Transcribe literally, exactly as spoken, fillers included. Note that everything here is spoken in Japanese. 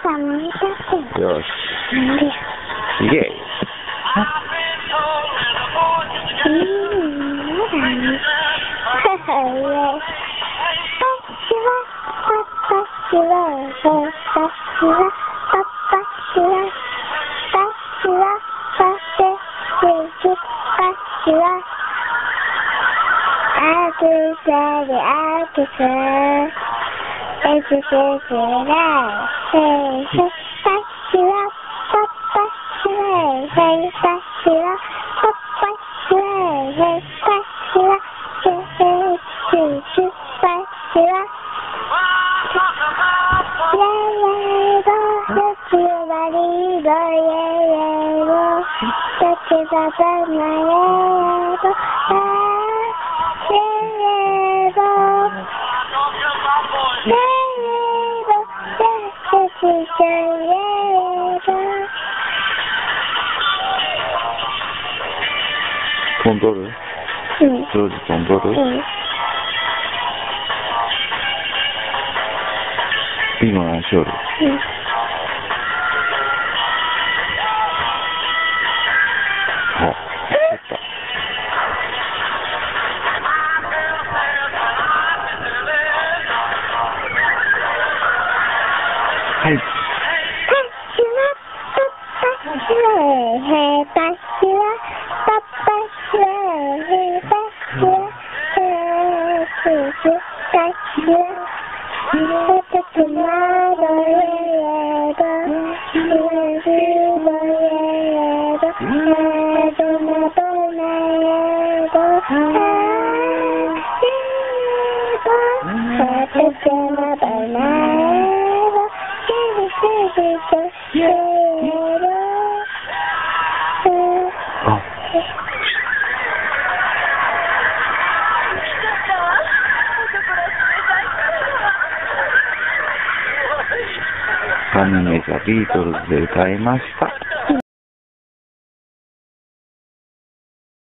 さんも見たってよし。 なんでよ。 イエイ。 うん、なんだね。はは、イエイ。私は、私は、私は、私は、私は、私は、私は、あくさであくさ、えつせつら、へいへ、私は、私は、へい、私は、私は、へい、私は、へい、へい、私は、イェイイェイボー、月はリード、イェイイェイボー、月はバナイェイボー、あー、イェイイェイボー、イェイイェイボー、月ちゃんイェイボー。 飛んどる？ うん。 上手飛んどる？ うん。 今何しよる？ うん。 あ、やった。はい。アニメザビートルズで歌いました。